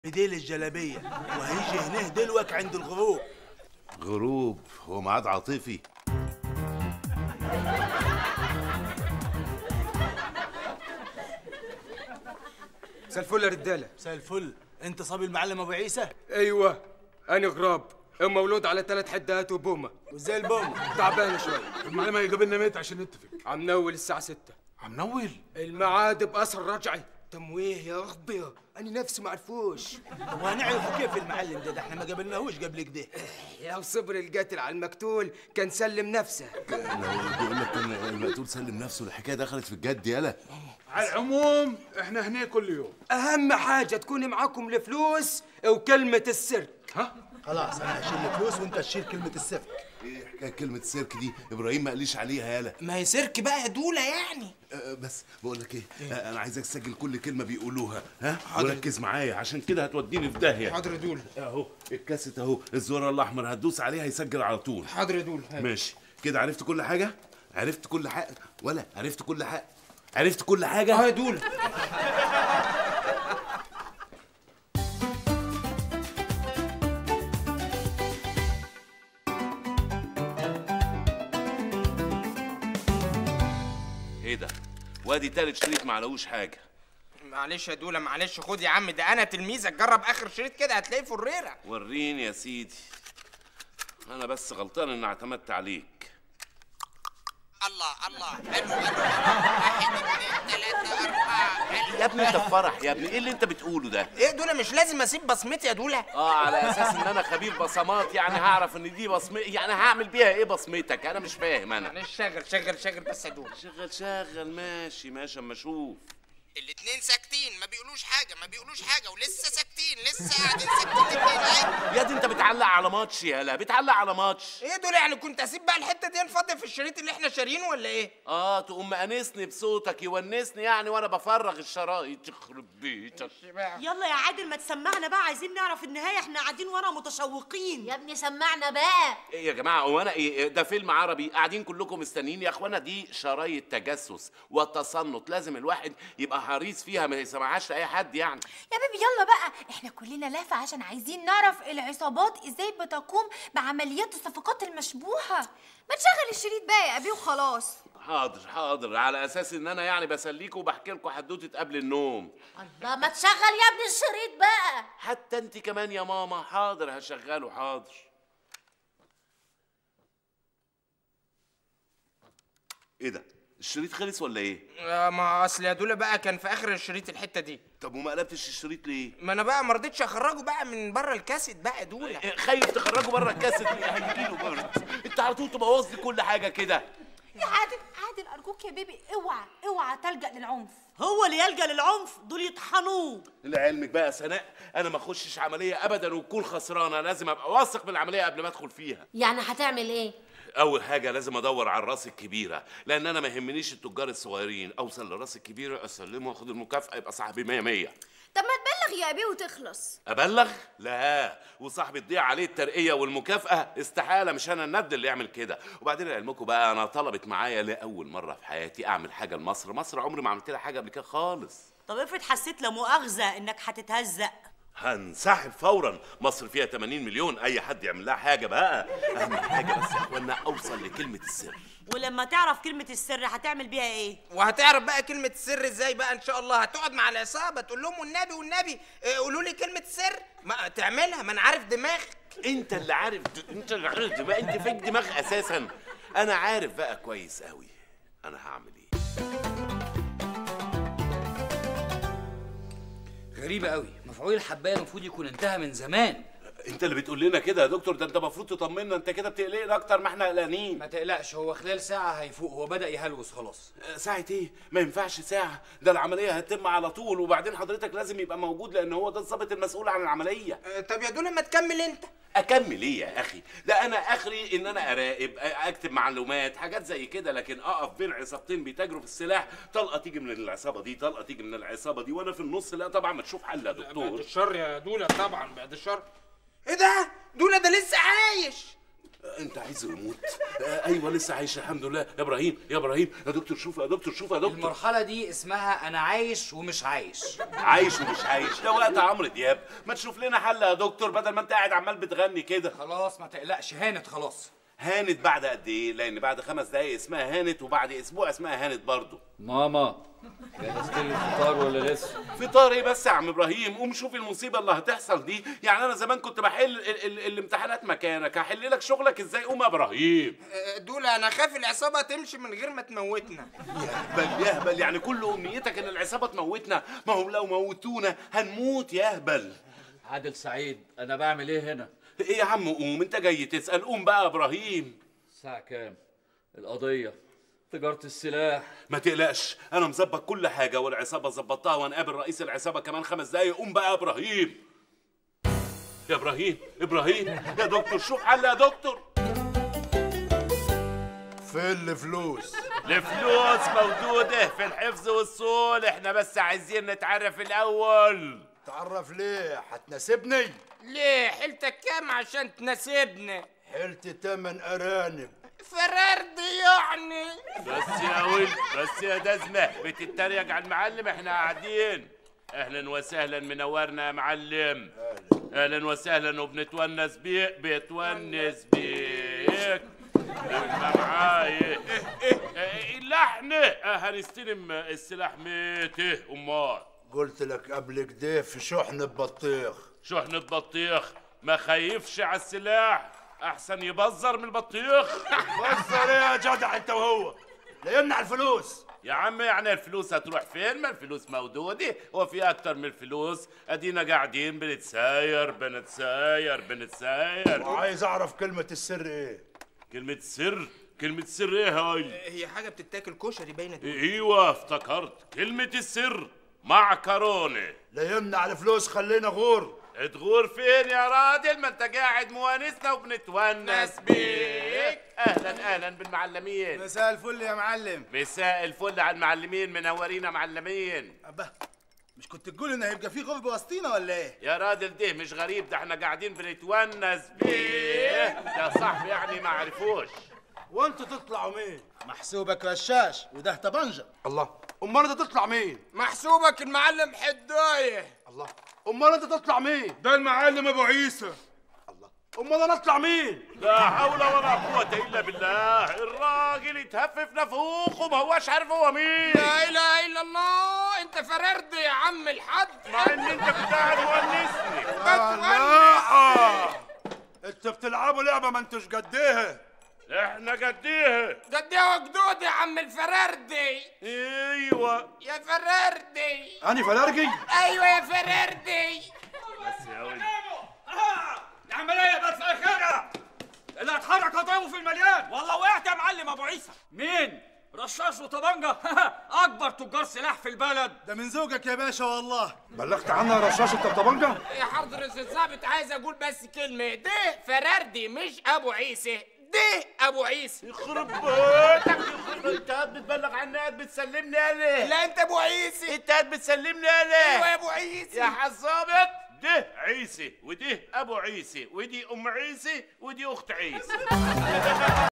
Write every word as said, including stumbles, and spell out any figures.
بديل الجلابيه وهيجي هنا دلوك عند الغروب. غروب هو ميعاد عاطفي. مساء الفل يا رجاله. مساء الفل. انت صبي المعلم ابو عيسى؟ ايوه انا غراب، ام مولود على ثلاث حدات وبومه. وازاي البومه؟ تعبانه شوي. المعلم هيجيب لنا ميت عشان نتفق. عم نول الساعه ستة. عم نول الميعاد بأثر رجعي. تمويه يا ربي انا نفسي ما عرفوش. طب وهنعرف كيف المعلم ده؟ ده احنا ما قابلناهوش قبل كده. لو صبر القاتل على المقتول كان سلم نفسه. بيقول لك كان المقتول سلم نفسه، الحكايه دخلت في الجد يالا. على العموم احنا هنا كل يوم. اهم حاجه تكون معاكم الفلوس وكلمه السر. ها خلاص انا هشيل الفلوس وانت تشيل كلمه السر. ايه حكايه كلمه السيرك دي؟ ابراهيم ما قاليش عليها يالا. ما هي سيرك بقى يا دوله يعني. أه بس بقول لك ايه, إيه؟ أه انا عايزك تسجل كل كلمه بيقولوها، ها وركز معايا عشان كده هتوديني في داهيه. حاضر يا دوله. اهو الكاسيت اهو، الزرار الاحمر هتدوس عليه هيسجل على طول. حاضر يا دوله. ماشي كده. عرفت كل حاجه؟ عرفت كل حاجه ولا عرفت كل حاجه؟ عرفت كل حاجه اه يا دوله. ايه ده؟ وادي تالت شريط ما علوش حاجه. معلش يا دوله معلش، خد يا عم ده انا تلميذك، جرب اخر شريط كده هتلاقيه فريره. وريني يا سيدي. انا بس غلطان اني اعتمدت عليك. الله الله حلو حلو. واحد اثنين ثلاثة أربعة. يا ابني انت في فرح يا ابني، ايه اللي انت بتقوله ده؟ ايه دوله مش لازم اسيب بصمتي يا دوله؟ اه على اساس ان انا خبير بصمات يعني هعرف ان دي بصمتي، يعني هعمل بيها ايه بصمتك؟ انا مش فاهم انا. معلش شغل شغل شغل بس يا دوله. شغل شغل ماشي ماشي اما اشوف. الاتنين ساكتين ما بيقولوش حاجه ما بيقولوش حاجه ولسه ساكتين لسه قاعدين ساكتين الاتنين اهي. يا دي انت بتعلق على ماتش يالا، بتعلق على ماتش. ايه دول يعني؟ كنت اسيب بقى الحته دي نفضي في الشريط اللي احنا شارينه ولا ايه؟ اه تقوم مأنسني بصوتك يونسني يعني وانا بفرغ الشرايط. يخرب بيتك. يلا يا عادل ما تسمعنا بقى، عايزين نعرف النهايه، احنا قاعدين ورا متشوقين. يا ابني سمعنا بقى. ايه يا جماعه هو انا ايه ده فيلم عربي قاعدين كلكم مستنيين؟ يا اخوانا دي شرايط تجسس والتصنت، لازم الواحد يبقى حريص فيها ما يسمعهاش لاي حد يعني. يا بيبي يلا بقى، احنا كلنا لافه عشان عايزين نعرف العصابات ازاي بتقوم بعمليات الصفقات المشبوهه. ما تشغل الشريط بقى يا ابي وخلاص. حاضر حاضر، على اساس ان انا يعني بسليكوا وبحكي لكم حدوته قبل النوم. الله ما تشغل يا ابني الشريط بقى. حتى انت كمان يا ماما. حاضر هشغله حاضر. ايه ده؟ الشريط خلص ولا ايه؟ آه ما اصل يا دوله بقى كان في اخر الشريط الحته دي. طب وما قلبتش الشريط ليه؟ ما انا بقى ما رضيتش اخرجه بقى من بره الكاسيت بقى يا دوله. إيه خايف تخرجه بره الكاسيت ليه؟ هيجيله برد. انت على طول تبوظ لي كل حاجه كده. يا عادل عادل ارجوك يا بيبي اوعى اوعى تلجأ للعنف. هو اللي يلجأ للعنف؟ دول يطحنوه. لعلمك بقى يا سناء انا ما اخشش عمليه ابدا وتكون خسرانه، لازم ابقى واثق من العمليه قبل ما ادخل فيها. يعني هتعمل ايه؟ اول حاجه لازم ادور على الراس الكبيره، لان انا ما يهمنيش التجار الصغيرين، اوصل للراس الكبيره اسلمه واخد المكافاه يبقى صاحبي مية مية. طب ما تبلغ يا ابي وتخلص. ابلغ؟ لا، وصاحبي تضيع عليه الترقيه والمكافاه استحاله، مش انا الند اللي يعمل كده. وبعدين لعلمكم بقى انا طلبت معايا لاول مره في حياتي اعمل حاجه لمصر، مصر عمري ما عملت لها حاجه قبل كده خالص. طب افرض حسيت لا مؤاخذه انك هتتهزق؟ هنسحب فورا، مصر فيها ثمانين مليون، اي حد يعمل لها حاجه بقى. اهم حاجه بس يا اخوانا اوصل لكلمه السر. ولما تعرف كلمه السر هتعمل بيها ايه؟ وهتعرف بقى كلمه السر ازاي بقى ان شاء الله؟ هتقعد مع العصابه تقول لهم والنبي والنبي قولوا لي كلمه السر، ما تعملها، ما انا عارف دماغك. انت اللي عارف، انت اللي عارف دماغ، انت فيك دماغ اساسا. انا عارف بقى كويس قوي انا هعمل ايه. غريبة قوي، مفعول الحباية المفروض يكون انتهى من زمان. انت اللي بتقول لنا كده يا دكتور؟ ده انت المفروض تطمنا، انت كده بتقلقنا اكتر ما احنا قلقانين. ما تقلقش، هو خلال ساعة هيفوق، هو بدأ يهلوس خلاص. ساعة ايه؟ ما ينفعش ساعة، ده العملية هتتم على طول، وبعدين حضرتك لازم يبقى موجود لان هو ده الضابط المسؤول عن العملية. أه طب يا دول ما تكمل انت. اكمل ايه يا اخي؟ ده انا اخري ان انا اراقب، اكتب معلومات، حاجات زي كده، لكن اقف بين عصابتين بيتاجروا في السلاح، طلقه تيجي من العصابه دي، طلقه تيجي من العصابه دي، وانا في النص. لا طبعا ما تشوف حل يا دكتور. بعد الشر يا دوله، طبعا بعد الشر. ايه ده؟ دوله ده لسه عايش. انت عايزه يموت؟ آه ايوه لسه عايش الحمد لله. يا ابراهيم يا ابراهيم يا دكتور شوف يا دكتور شوف يا دكتور. المرحلة دي اسمها أنا عايش ومش عايش. عايش ومش عايش ده وقت عمرو دياب. ما تشوف لنا حل يا دكتور بدل ما انت قاعد عمال بتغني كده. خلاص ما تقلقش، هانت خلاص. هانت بعد قد ايه؟ لان بعد خمس دقايق اسمها هانت وبعد اسبوع اسمها هانت برضه. ماما جهزت لي الفطار ولا لسه؟ فطار ايه بس يا عم ابراهيم؟ قوم شوف المصيبه اللي هتحصل دي. يعني انا زمان كنت بحل ال ال الامتحانات مكانك، هحل لك شغلك ازاي؟ قوم يا ابراهيم. دول انا خايف العصابه تمشي من غير ما تموتنا. يهبل يهبل، يعني كل امنيتك ان العصابه تموتنا؟ ما هم لو موتونا هنموت يهبل. عادل سعيد انا بعمل ايه هنا؟ ايه يا عم قوم، انت جاي تسال؟ قوم بقى يا ابراهيم. الساعة كام؟ القضية تجارة السلاح. ما تقلقش انا مظبط كل حاجه والعصابه ظبطتها وهنقابل رئيس العصابه كمان خمس دقايق. قوم بقى يا ابراهيم. يا ابراهيم ابراهيم يا دكتور شوف حل يا دكتور. فين الفلوس؟ الفلوس موجوده في الحفظ والصول، احنا بس عايزين نتعرف الاول. تعرف ليه؟ هتناسبني؟ ليه حيلتك كام عشان تناسبنا؟ حيلت تمن ارانب. فرردي يعني. بس يا ولد بس يا دزمه بتتريق على المعلم، احنا قاعدين. اهلا وسهلا منورنا يا معلم. اهلا وسهلا وبنتونس بيك بيتونس بيك. ما معايا اللحنه هنستلم السلاح ميته. امال قلت لك قبل كده في شحنة بطيخ. شحنة بطيخ؟ ما خايفش على السلاح احسن يبزر من البطيخ. بزر ايه يا جدع انت وهو؟ لا يمنع الفلوس يا عم. يعني الفلوس هتروح فين؟ ما الفلوس موجوده. هو في اكتر من الفلوس؟ ادينا قاعدين بنتساير بنتساير بنتساير. وعايز اعرف كلمة السر ايه؟ كلمة سر؟ كلمة سر ايه هاي؟ هي حاجه بتتاكل كشري باينه. ايوه افتكرت كلمة السر معكرونة. لا يمنع الفلوس خلينا غور. تغور فين يا راجل؟ ما انت قاعد موانسنا وبنتونس بيك. اهلا اهلا بالمعلمين. مساء الفل يا معلم. مساء الفل على المعلمين، منورين يا معلمين. أبا مش كنت تقول ان هيبقى في غرب وسطينا ولا ايه؟ يا راجل ده مش غريب، ده احنا قاعدين بنتونس بيه. يا صاحبي يعني ما عرفوش. وانتوا تطلعوا مين؟ محسوبك رشاش وده طبنجة. الله، امال انت تطلع مين؟ محسوبك المعلم حدايه. الله، امال انت تطلع مين؟ ده المعلم ابو عيسى. الله، امال انا اطلع مين؟ لا حول ولا قوة الا بالله. الراجل يتهفف نفوخ وما هوش عارف هو مين. لا اله الا الله. انت فررد يا عم الحاج، مع ان انت كنت قاعد مونسني. الله، انتوا بتلعبوا لعبة ما انتوش قديها. احنا قديها. قديه وجدود يا عم الفرردي. ايوه يا فرردي. أنا فلارجي؟ ايوه يا فرردي. بس يا ولد العملية بس اخرها. اللي هتحرك هضربه في المليان. والله وقعت يا معلم ابو عيسى. مين؟ رشاش وطبنجة. اكبر تجار سلاح في البلد. ده من زوجك يا باشا والله. بلغت عنها رشاش الطبطبنجة؟ يا حضرة الظابط عايز اقول بس كلمة. ده فرردي مش ابو عيسى، ده ابو عيسى. يخرب بيتك يخرب. انت قاعد بتبلغ عني قاعد بتسلمني انا. لا انت ابو عيسى. انت قاعد بتسلمني انا. ايوه يا ابو عيسى. يا حظابط ده عيسى وده ابو عيسى ودي ام عيسى ودي اخت عيسى.